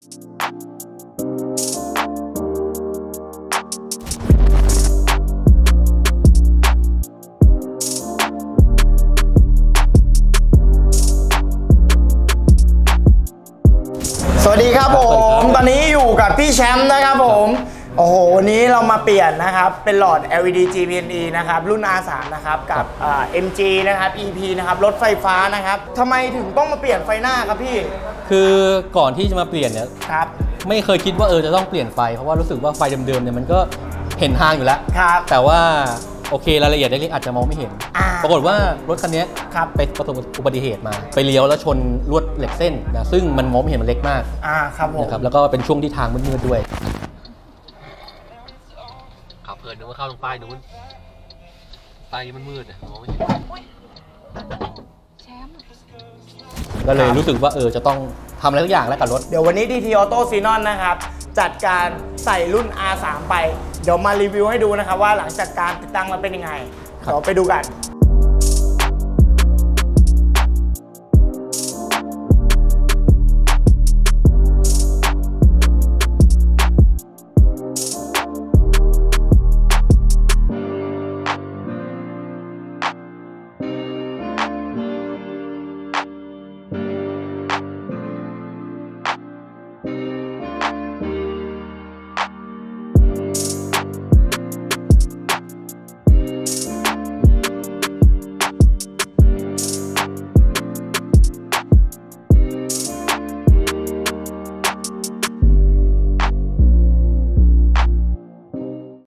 สวัสดีครับผมตอนนี้อยู่กับพี่แชมป์นะครับผมโอ้โหวันนี้เรามาเปลี่ยนนะครับเป็นหลอด LED GPNE นะครับรุ่น R3 นะครับกับ MG นะครับ EP นะครับรถไฟฟ้านะครับทำไมถึงต้องมาเปลี่ยนไฟหน้าครับพี่คือก่อนที่จะมาเปลี่ยนเนี่ยครับไม่เคยคิดว่าจะต้องเปลี่ยนไฟเพราะว่ารู้สึกว่าไฟเดิมๆเนี่ยมันก็เห็นทางอยู่แล้วครับแต่ว่าโอเครายละเอียดเล็กๆอาจจะมองไม่เห็นปรากฏว่ารถคันนี้ไปประสบอุบัติเหตุมาไปเลี้ยวแล้วชนลวดเหล็กเส้นนะซึ่งมันมองไม่เห็นมันเล็กมากครับผมนะครับแล้วก็เป็นช่วงที่ทางมืดๆด้วยขับเพลินนึกว่าเข้าตรงป้ายนู้นป้ายนี้มันมืดมองไม่เห็นก็เลยรู้สึกว่าจะต้องทำอะไรทุกอย่างแล้วกับรถเดี๋ยววันนี้ DT Auto Xenon นะครับจัดการใส่รุ่น R3 ไปเดี๋ยวมารีวิวให้ดูนะครับว่าหลังจากการติดตั้งแล้วเป็นยังไงเดี๋ยวไปดูกัน